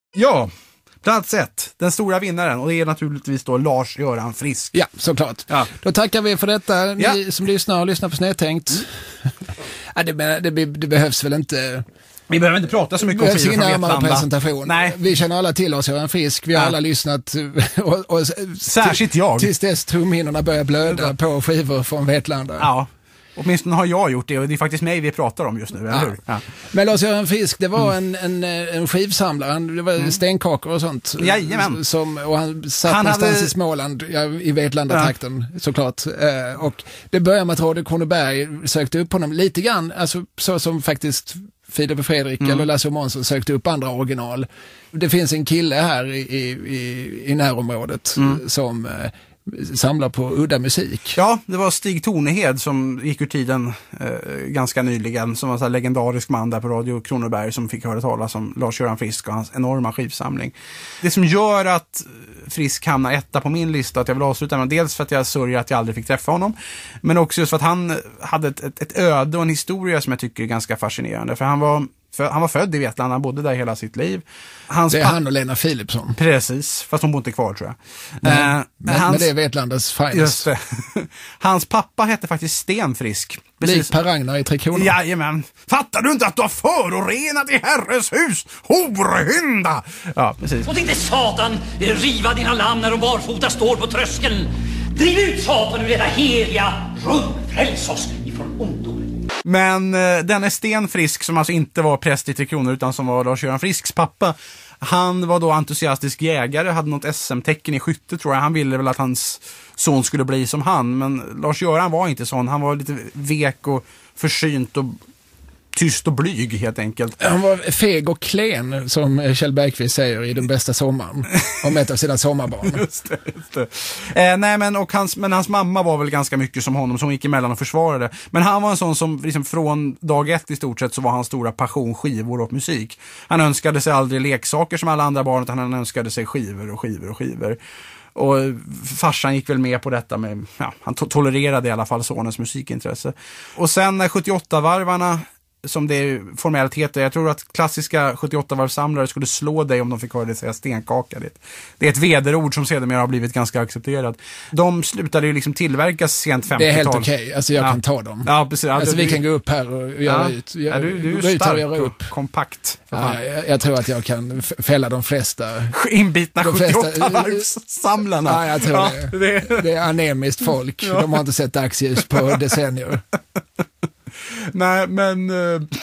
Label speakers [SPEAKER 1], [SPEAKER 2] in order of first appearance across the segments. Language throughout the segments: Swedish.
[SPEAKER 1] Ja, plats 1, den stora vinnaren, och det är naturligtvis då Lars-Göran Frisk.
[SPEAKER 2] Ja, såklart. Ja. Då tackar vi för detta, ni som lyssnar på Snedtänkt. Det behövs väl inte...
[SPEAKER 1] Vi behöver inte prata så mycket om skivor från Vetlanda.
[SPEAKER 2] Presentation. Nej. Vi känner alla till oss, Göran Frisk. Vi har alla lyssnat. Och
[SPEAKER 1] särskilt jag.
[SPEAKER 2] Tills dess trumhinnorna börjar blöda på skivor från Vetlanda.
[SPEAKER 1] Ja. Åtminstone har jag gjort det, och det är faktiskt mig vi pratar om just nu, eller hur? Ja.
[SPEAKER 2] Men Lars-Göran Frisk, det var en skivsamlare, det var stenkakor och sånt.
[SPEAKER 1] Jajamän.
[SPEAKER 2] Och han satt någonstans i Småland, i Vetlanda-trakten såklart. Och det började med att Radio Kronoberg sökte upp honom lite grann, alltså så som faktiskt Filip och Fredrik eller Lasse Månsson sökte upp andra original. Det finns en kille här i närområdet som samlar på udda musik.
[SPEAKER 1] Ja, det var Stig Tornehed som gick ur tiden ganska nyligen, som var en sån legendarisk man där på Radio Kronoberg som fick höra talas om Lars-Göran Frisk och hans enorma skivsamling. Det som gör att Frisk hamnar etta på min lista, att jag vill avsluta med, dels för att jag sörjer att jag aldrig fick träffa honom, men också just för att han hade ett öde och en historia som jag tycker är ganska fascinerande, för han var född i Vetlanda, han bodde där hela sitt liv.
[SPEAKER 2] Det är han och Lena Philipsson.
[SPEAKER 1] Precis, fast hon bor inte kvar, tror jag.
[SPEAKER 2] Men det är Vetlandas finest.
[SPEAKER 1] Just det. Hans pappa hette faktiskt Sten Frisk.
[SPEAKER 2] Lik Per Ragnar i Tre Kronor.
[SPEAKER 1] Jajamän. Fattar du inte att du har förorenat i Herres hus? Horhynda! Ja, precis.
[SPEAKER 3] Låt inte Satan riva dina lamm när de barfota står på tröskeln. Driv ut Satan ur detta heliga rum. Fräls oss ifrån ondo.
[SPEAKER 1] Men denne Sten Frisk, som alltså inte var präst i Tre Kronor utan som var Lars-Göran Frisks pappa, han var då entusiastisk jägare, hade något SM-tecken i skytte, tror jag. Han ville väl att hans son skulle bli som han, men Lars-Göran var inte sån. Han var lite vek och försynt och tyst och blyg, helt enkelt.
[SPEAKER 2] Han var feg och klen, som Kjell Bergqvist säger i Den bästa sommaren, om ett av sina sommarbarn.
[SPEAKER 1] Just det. Men hans mamma var väl ganska mycket som honom, som gick emellan och försvarade. Men han var en sån som liksom från dag ett i stort sett så var hans stora passion skivor och musik. Han önskade sig aldrig leksaker som alla andra barn, utan han önskade sig skivor och skivor och skivor. Och farsan gick väl med på detta med, han tolererade i alla fall sonens musikintresse. Och sen när 78-varvarna, som det är formellt heter, jag tror att klassiska 78-varvsamlare skulle slå dig om de fick höra dig säga stenkaka. Det är ett vederord som sedermera har blivit ganska accepterat. De slutade ju liksom tillverkas sent 50-tal.
[SPEAKER 2] Det är helt okej. Alltså jag kan ta dem.
[SPEAKER 1] Ja, precis.
[SPEAKER 2] Alltså vi kan gå upp här och göra ut.
[SPEAKER 1] Du är stark och kompakt.
[SPEAKER 2] Ja, jag tror att jag kan fälla de flesta
[SPEAKER 1] inbitna 78-varvssamlarna.
[SPEAKER 2] Ja, jag tror det är anemiskt folk. De har inte sett dagsljus på decennier.
[SPEAKER 1] Nej, men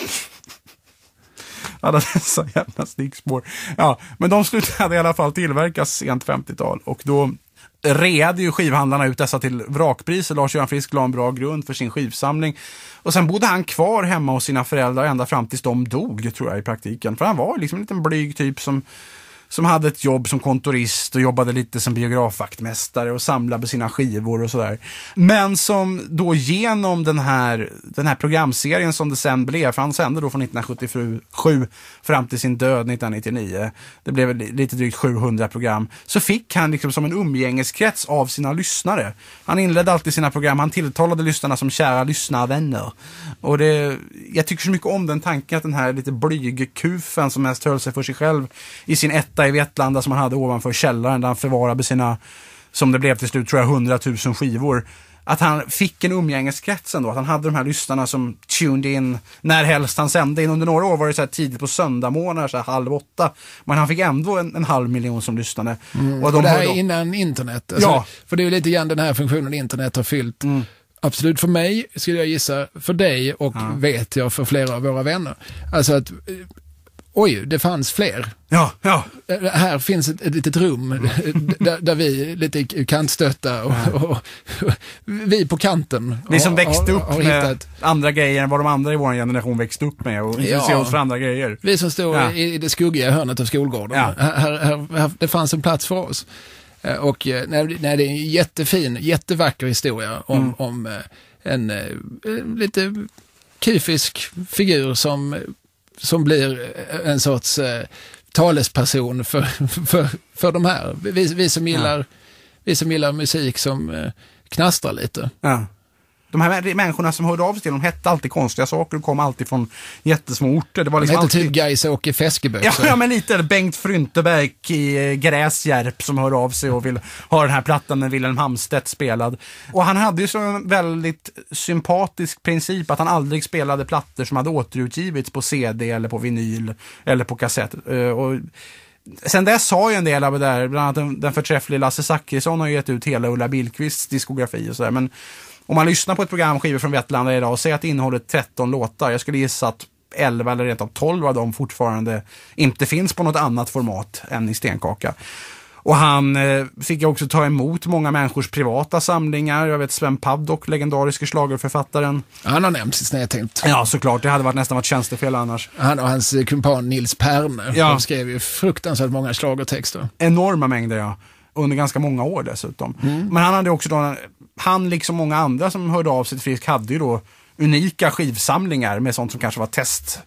[SPEAKER 1] alla dessa jävla stickspår. Ja, men de slutade i alla fall tillverkas sent 50-tal, och då reade ju skivhandlarna ut dessa till vrakpriser. Lars-Göran Frisk la en bra grund för sin skivsamling. Och sen bodde han kvar hemma hos sina föräldrar ända fram tills de dog, tror jag, i praktiken. För han var liksom en liten blyg typ som hade ett jobb som kontorist och jobbade lite som biografvaktmästare och samlade sina skivor och sådär. Men som då genom den här programserien som det sen blev, för han sände då från 1977 fram till sin död 1999, det blev lite drygt 700 program, så fick han liksom som en umgängeskrets av sina lyssnare. Han inledde alltid sina program, han tilltalade lyssnarna som kära lyssnarvänner. Och jag tycker så mycket om den tanken, att den här lite blygkufen som mest höll sig för sig själv i sin i Vetlanda som han hade ovanför källaren där han förvarade sina, som det blev till slut tror jag, 100 000 skivor, att han fick en umgängeskrets ändå, att han hade de här lyssnarna som tuned in när helst han sände in. Under några år var det så här tidigt på söndagmorgnar, så här 7:30, men han fick ändå en 500 000 som lyssnade.
[SPEAKER 2] Och det här är innan internet, alltså, ja. För det är ju lite grann den här funktionen internet har fyllt. Absolut för mig, skulle jag gissa, för dig och vet jag för flera av våra vänner. Alltså att oj, det fanns fler.
[SPEAKER 1] Ja.
[SPEAKER 2] Här finns ett litet rum där vi lite kantstötta och vi på kanten.
[SPEAKER 1] Vi som växte upp med hittat andra grejer än vad de andra i vår generation växte upp med och intresserade oss för andra grejer.
[SPEAKER 2] Vi som stod i det skuggiga hörnet av skolgården. Ja. Här, det fanns en plats för oss. Och det är en jättefin, jättevacker historia om en lite kufisk figur som blir en sorts talesperson för de här. Vi som gillar musik som knastrar lite.
[SPEAKER 1] Ja. De här människorna som hörde av sig till dem hette alltid konstiga saker och kom alltid från jättesmå orter. Det var liksom
[SPEAKER 2] hette typ Gaisa-Åke Feskeböck.
[SPEAKER 1] Ja, men lite. Eller Bengt Fryntebäck i Gräsjärp som hörde av sig och vill ha den här plattan med Wilhelm Hamstedt spelad. Och han hade ju så en väldigt sympatisk princip att han aldrig spelade plattor som hade återutgivits på CD eller på vinyl eller på kassett. Och sen dess har ju en del av det där, bland annat den förträffliga Lasse Zackrisson har ju gett ut hela Ulla Billqvists diskografi och sådär. Men om man lyssnar på ett program Skivor från Vetlanda idag och säger att det innehåller 13 låtar, jag skulle gissa att 11 eller rent av 12 av dem fortfarande inte finns på något annat format än i Stenkaka. Och han fick ju också ta emot många människors privata samlingar. Jag vet Sven Paddock, legendariske schlagerförfattaren.
[SPEAKER 2] Han har nämnts i Snedtänkt.
[SPEAKER 1] Ja, såklart. Det hade varit nästan varit tjänstefel annars.
[SPEAKER 2] Han och hans kumpan Nils Perne. Ja. De skrev ju fruktansvärt många schlagertexter.
[SPEAKER 1] Enorma mängder, ja. Under ganska många år dessutom. Men han hade också då, han liksom många andra som hörde av sig till Frisk hade ju då unika skivsamlingar med sånt som kanske var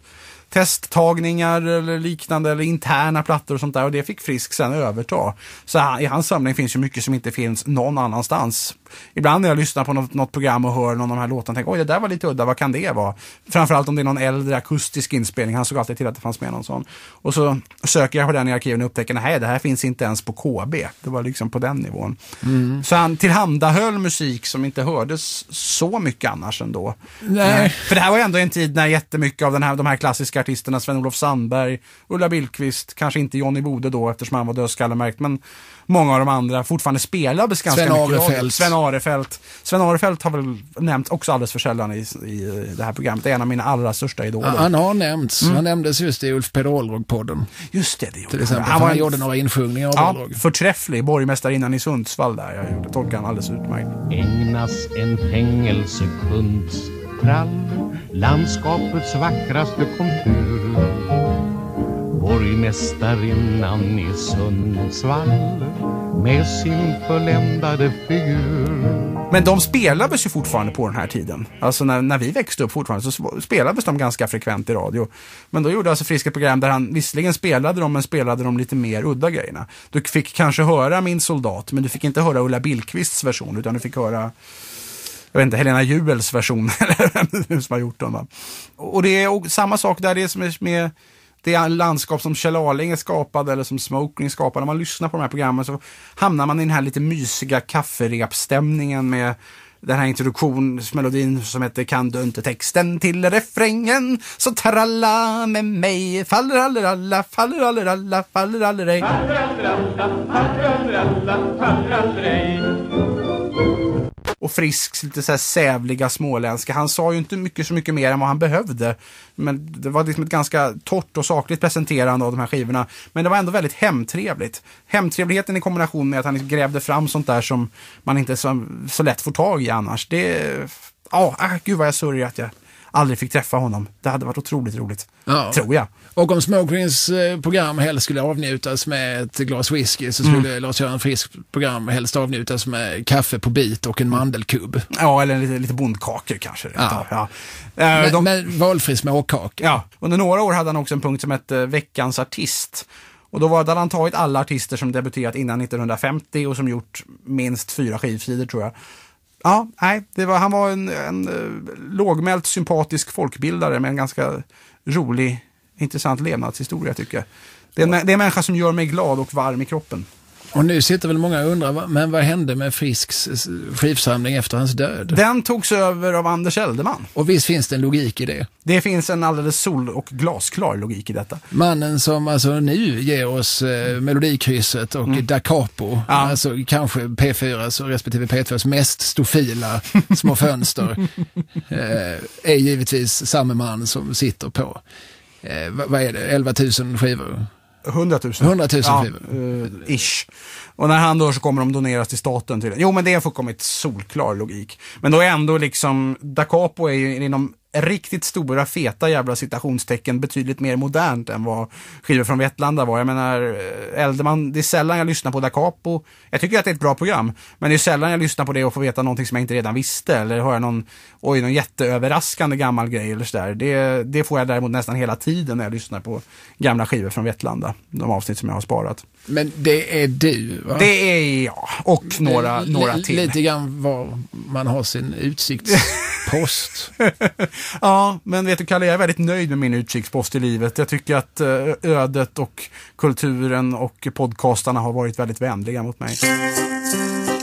[SPEAKER 1] testtagningar eller liknande eller interna plattor och sånt där, och det fick Frisk sen överta. Så i hans samling finns ju mycket som inte finns någon annanstans. Ibland när jag lyssnar på något program och hör någon av de här låtarna tänker oj, det där var lite udda, vad kan det vara? Framförallt om det är någon äldre akustisk inspelning, han såg alltid till att det fanns med någon sån. Och så söker jag på den i arkiven och upptäcker, nej, det här finns inte ens på KB. Det var liksom på den nivån. Så han tillhandahöll musik som inte hördes så mycket annars ändå.
[SPEAKER 2] Nej.
[SPEAKER 1] För det här var ändå en tid när jättemycket av de här klassiska artisterna, Sven-Olof Sandberg, Ulla Billqvist, kanske inte Johnny Bode då eftersom han var dödskallemärkt, men många av de andra fortfarande spelades ganska mycket. Sven Arefelt har väl nämnt också alldeles för sällan i det här programmet. Det är en av mina allra största idoler.
[SPEAKER 2] Han har nämnts. Han nämndes just i Ulf Peder Olrog-podden.
[SPEAKER 1] Just det gjorde
[SPEAKER 2] till exempel. Han gjorde några insjungningar av Olrog.
[SPEAKER 1] Förträfflig borgmästarinnan i Sundsvall där. Jag tolkar han alldeles utmärkt.
[SPEAKER 4] Ägnas en fängelsekunds trall, landskapets vackraste kontur. Borgmästarinnan i Sundsvall med sin förländade figur.
[SPEAKER 1] Men de spelades ju fortfarande på den här tiden. Alltså när vi växte upp fortfarande så spelades de ganska frekvent i radio. Men då gjorde alltså Frisk ett program där han visserligen spelade dem, men spelade de lite mer udda grejerna. Du fick kanske höra Min soldat, men du fick inte höra Ulla Billqvists version, utan du fick höra, jag vet inte, Helena Juels version eller vem som har gjort dem. Va? Och det är samma sak där, det som är med det landskap som Kjell Arlinge skapade eller som Smoking skapade. När man lyssnar på de här programmen så hamnar man i den här lite mysiga kafferepstämningen med den här introduktionsmelodin som heter Kan du inte texten till refrängen så tralla med mig faller alleralla, faller alleralla, faller allerej. Och Frisks lite så här sävliga småländska. Han sa ju inte så mycket mer än vad han behövde. Men det var liksom ett ganska torrt och sakligt presenterande av de här skivorna. Men det var ändå väldigt hemtrevligt. Hemtrevligheten i kombination med att han grävde fram sånt där som man inte så lätt får tag i annars. Gud vad jag sörjer att jag aldrig fick träffa honom. Det hade varit otroligt roligt. Ja. Tror jag.
[SPEAKER 2] Och om Smokings program helst skulle avnjutas med ett glas whisky så skulle Lars-Göran Frisks program helst avnjutas med kaffe på bit och en mandelkubb.
[SPEAKER 1] Ja, eller lite bondkakor kanske.
[SPEAKER 2] Ja. Med valfri småkaka.
[SPEAKER 1] Ja, under några år hade han också en punkt som hette Veckans artist. Och då hade han tagit alla artister som debuterat innan 1950 och som gjort minst 4 skivsidor tror jag. Ja, nej, han var en lågmält, sympatisk folkbildare med en ganska rolig, intressant levnadshistoria tycker jag. Det är en människa som gör mig glad och varm i kroppen.
[SPEAKER 2] Och nu sitter väl många och undrar, men vad hände med Frisks skivsamling efter hans död?
[SPEAKER 1] Den togs över av Anders Eldeman.
[SPEAKER 2] Och visst finns det en logik i det?
[SPEAKER 1] Det finns en alldeles sol- och glasklar logik i detta.
[SPEAKER 2] Mannen som alltså nu ger oss Melodikrysset och Da Capo, alltså kanske P4 respektive P2s mest stofila små fönster, är givetvis samma man som sitter på, vad är det, 11 000 skivor?
[SPEAKER 1] 100 000
[SPEAKER 2] skivor.
[SPEAKER 1] Ish. Och när han dör så kommer de doneras till staten. Jo, men det är fullkomligt solklar logik. Men då är ändå liksom Da Capo är ju inom riktigt stora, feta jävla citationstecken betydligt mer modernt än vad skivor från Vetlanda var. Jag menar, Elderman, det är sällan jag lyssnar på Da Capo. Jag tycker att det är ett bra program, men det är sällan jag lyssnar på det och får veta någonting som jag inte redan visste, eller hör någon jätteöverraskande gammal grej eller sådär. Det får jag däremot nästan hela tiden när jag lyssnar på gamla skivor från Vetlanda, de avsnitt som jag har sparat.
[SPEAKER 2] Men det är du, va?
[SPEAKER 1] Det är jag, och några till.
[SPEAKER 2] Lite grann var man har sin utsiktspost.
[SPEAKER 1] Ja, men vet du Kalle, jag är väldigt nöjd med min utkikspost i livet. Jag tycker att ödet och kulturen och podcastarna har varit väldigt vänliga mot mig.